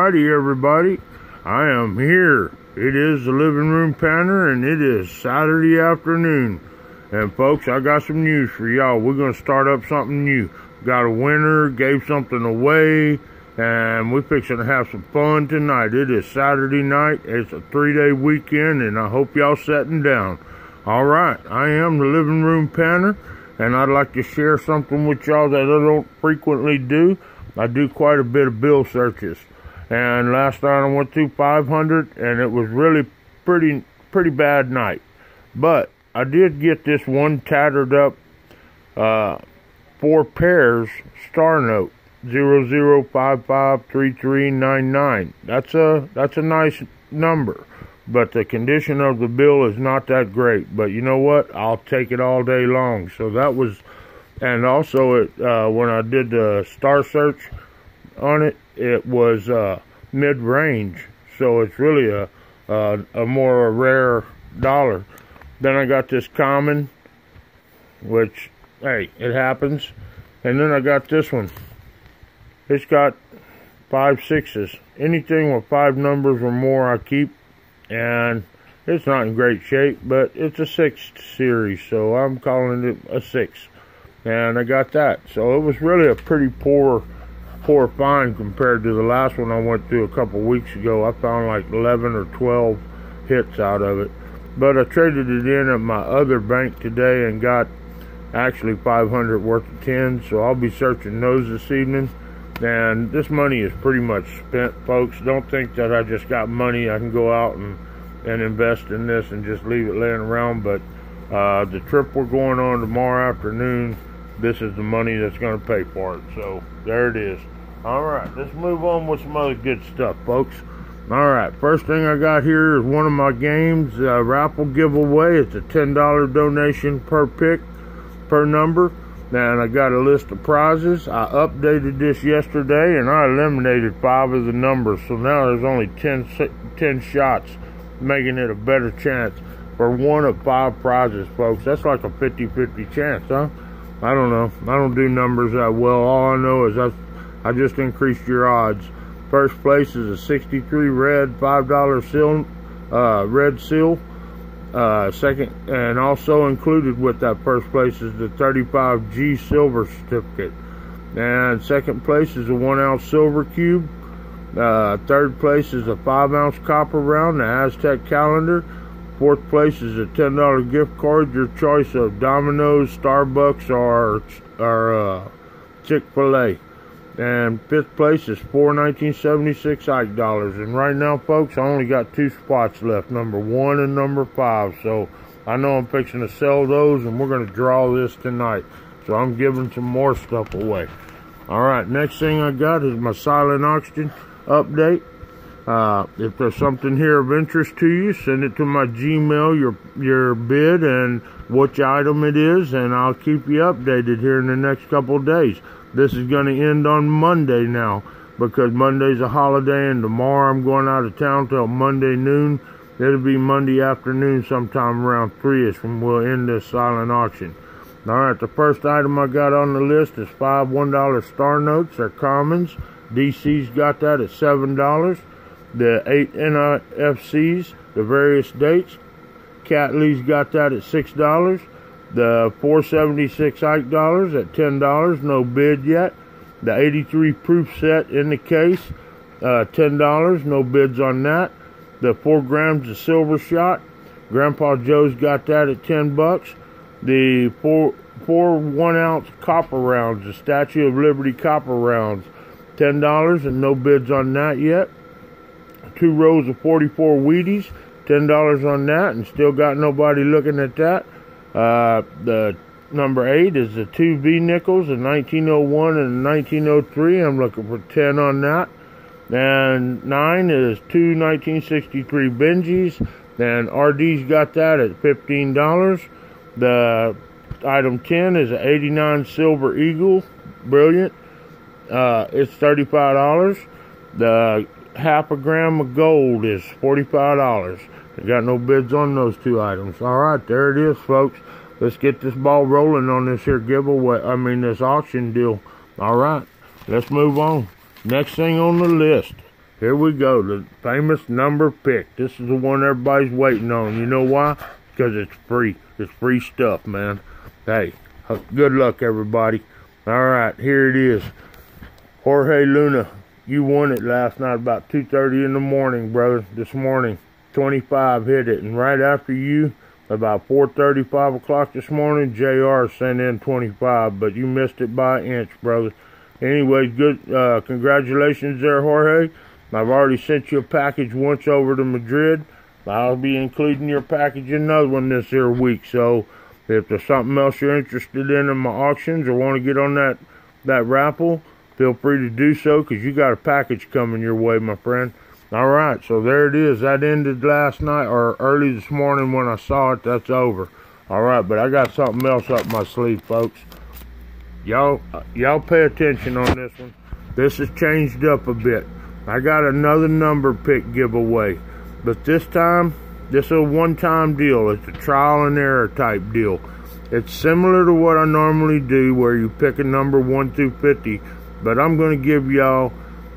righty, everybody. I am here. It is the Living Room Panner, and it is Saturday afternoon. And folks, I got some news for y'all. We're going to start up something new. Got a winner, gave something away, and we're fixing to have some fun tonight. It is Saturday night. It's a 3-day weekend, and I hope y'all setting down. All right, I am the Living Room Panner, and I'd like to share something with y'all that I don't frequently do. I do quite a bit of bill searches, and last night I went through 500, and it was really pretty bad night. But I did get this one tattered up 4 pairs star note 00553399. That's a nice number, but the condition of the bill is not that great. But you know what? I'll take it all day long. So that was. And also, when I did the star search on it, it was mid-range, so it's really a more rare dollar. Then I got this common, which, hey, it happens. And then I got this one. It's got 5 6s. Anything with 5 numbers or more I keep, and it's not in great shape, but it's a 6 series, so I'm calling it a 6. And I got that. So it was really a pretty poor find compared to the last one I went through a couple weeks ago. I found like 11 or 12 hits out of it. But I traded it in at my other bank today and got actually 500 worth of 10. So I'll be searching those this evening. And this money is pretty much spent, folks. Don't think that I just got money I can go out and invest in this and just leave it laying around. But the trip we're going on tomorrow afternoon, this is the money that's going to pay for it. So there it is. All right, let's move on with some other good stuff, folks. All right, first thing I got here is one of my games, raffle giveaway. It's a $10 donation per pick, per number. And I got a list of prizes. I updated this yesterday, and I eliminated 5 of the numbers. So now there's only 10 shots, making it a better chance for 1 of 5 prizes, folks. That's like a 50-50 chance, huh? I don't know. I don't do numbers that well. All I know is I just increased your odds. First place is a 63 red $5 seal, red seal. Second, and also included with that first place is the 35G silver certificate. And second place is a 1-ounce silver cube. Third place is a 5-ounce copper round, the Aztec calendar. Fourth place is a $10 gift card, your choice of Domino's, Starbucks, or Chick-fil-A. And fifth place is 4 1976 Ike dollars. And right now, folks, I only got 2 spots left, number 1 and number 5. So I know I'm fixing to sell those, and we're going to draw this tonight. So I'm giving some more stuff away. All right, next thing I got is my silent auction update. If there's something here of interest to you, send it to my Gmail, your bid and which item it is, and I'll keep you updated here in the next couple of days. This is going to end on Monday now, because Monday's a holiday, and tomorrow I'm going out of town till Monday noon. It'll be Monday afternoon sometime around 3ish when we'll end this silent auction. All right, the first item I got on the list is 5 $1 star notes. They're commons. DC's got that at $7. The 8 NIFCs, the various dates, Catley's got that at $6. The 476 Ike dollars at $10, no bid yet. The 83 proof set in the case, $10, no bids on that. The 4 grams of silver shot, Grandpa Joe's got that at $10. The 4 1-ounce copper rounds, the Statue of Liberty copper rounds, $10, and no bids on that yet. 2 rows of 44 Wheaties, $10 on that, and still got nobody looking at that. The number 8 is the 2 V-nickels, a 1901 and a 1903. I'm looking for 10 on that. And 9 is 2 1963 Benjis, and RD's got that at $15. The item 10 is an 89 Silver Eagle, brilliant. It's $35. The half a gram of gold is $45. I got no bids on those 2 items. All right, there it is, folks. Let's get this ball rolling on this here giveaway. This auction deal. All right, let's move on. Next thing on the list Here we go, the famous number pick. This is the one everybody's waiting on. You know why? Because it's free. It's free stuff, man. Hey, good luck, everybody. All right, here it is. Jorge Luna, you won it last night about 2:30 in the morning, brother. This morning, 25 hit it. And right after you, about 4:30, 5 o'clock this morning, JR sent in 25, but you missed it by an inch, brother. Anyways, good. Congratulations there, Jorge. I've already sent you a package once over to Madrid. I'll be including your package in another one this here week. So if there's something else you're interested in my auctions or want to get on that raffle, feel free to do so, because you got a package coming your way, my friend. All right, so there it is. That ended last night or early this morning when I saw it. That's over. All right, but I got something else up my sleeve, folks. Y'all pay attention on this one. This has changed up a bit. I got another number pick giveaway, but this time, this is a one-time deal. It's a trial and error type deal. It's similar to what I normally do, where you pick a number 1 through 50, but I'm going to give y'all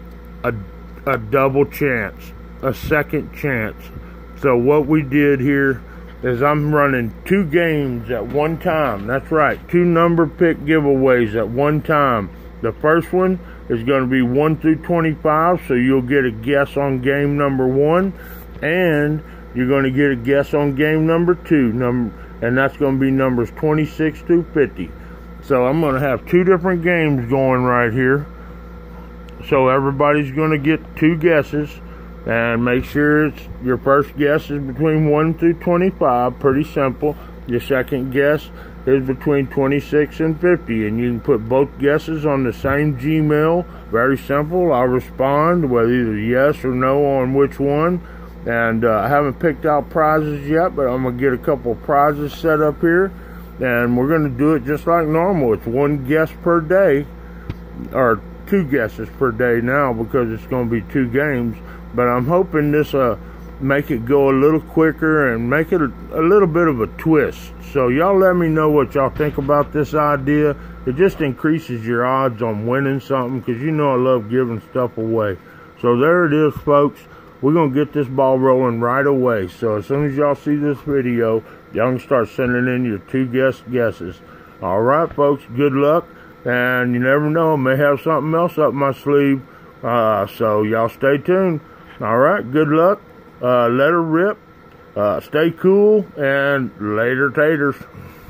a double chance, a second chance. So what we did here is I'm running 2 games at one time. That's right, 2 number pick giveaways at one time. The first one is going to be 1 through 25, so you'll get a guess on game number 1, and you're going to get a guess on game number 2, and that's going to be numbers 26 through 50. So I'm going to have 2 different games going right here. So everybody's going to get 2 guesses, and make sure your first guess is between 1 through 25. Pretty simple. Your second guess is between 26 and 50, and you can put both guesses on the same Gmail. Very simple. I'll respond with either yes or no on which one. And I haven't picked out prizes yet, but I'm going to get a couple of prizes set up here, and we're going to do it just like normal. It's 1 guess per day, or 2 guesses per day now, because it's going to be 2 games. But I'm hoping this make it go a little quicker and make it a little bit of a twist. So y'all let me know what y'all think about this idea. It just increases your odds on winning something, because you know I love giving stuff away. So there it is, folks. We're going to get this ball rolling right away. So as soon as y'all see this video, y'all can start sending in your 2 guesses. All right, folks, good luck. And you never know, I may have something else up my sleeve. So y'all stay tuned. All right, good luck. Let her rip. Stay cool, and later taters.